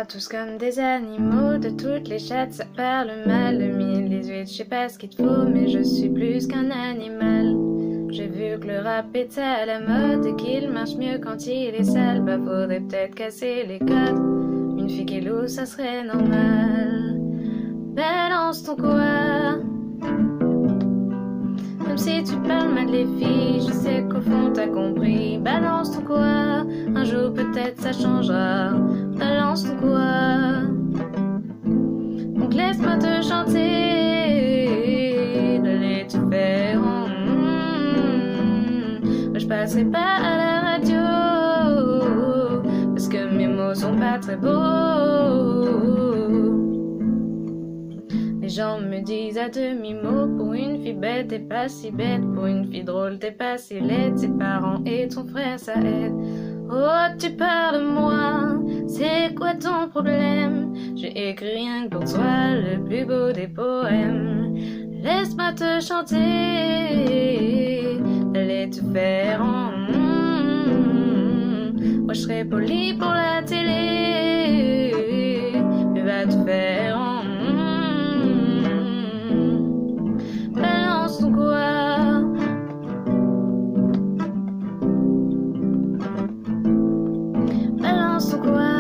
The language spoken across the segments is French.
regarde tous comme des animaux. De toutes les chattes ça parle mal. De mille 18, je sais pas ce qu'il te faut, mais je suis plus qu'un animal. J'ai vu que le rap était à la mode et qu'il marche mieux quand il est sale. Bah faudrait peut-être casser les codes. Une fille qui est loose, ça serait normal. Balance ton quoi. Même si tu parles mal des filles, je sais qu'au fond t'as compris. Balance ton quoi, un jour peut-être ça changera. Balance ton quoi. Donc laisse-moi te chanter de l'étoufférant. Moi je passerai pas à la radio parce que mes mots sont pas très beaux. Les gens me disent à demi-mot, pour une fille bête t'es pas si bête, pour une fille drôle t'es pas si laide, tes parents et ton frère ça aide. Oh tu parles de moi, c'est quoi ton problème? J'ai écrit rien que pour toi le plus beau des poèmes. Laisse-moi te chanter, allez te faire en moi je serai poli pour la télé, mais va te faire en balance ton quoi. Balance ton quoi.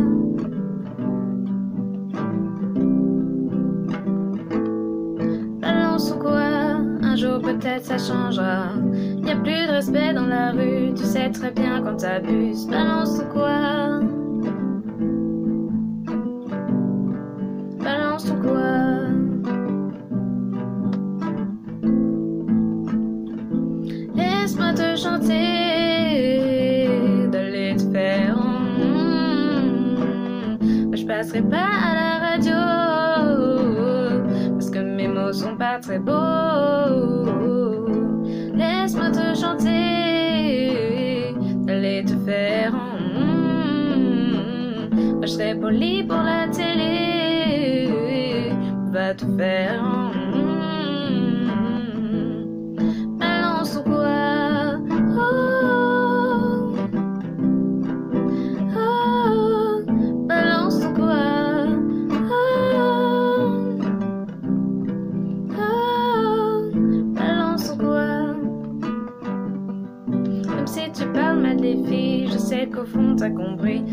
Balance ton quoi. Un jour peut-être ça changera. Y'a plus de respect dans la rue, tu sais très bien quand t'abuses. Balance ton quoi. Balance ton quoi. Laisse-moi te chanter de l'étoufférant. Je passerai pas à la radio parce que mes mots sont pas très beaux. Laisse-moi te chanter de l'étoufférant. Moi je serai poli pour la télé, va tout faire en balance ton quoi. Balance ton quoi. Balance ton quoi. Même si tu parles mal des filles, je sais qu'au fond t'as compris.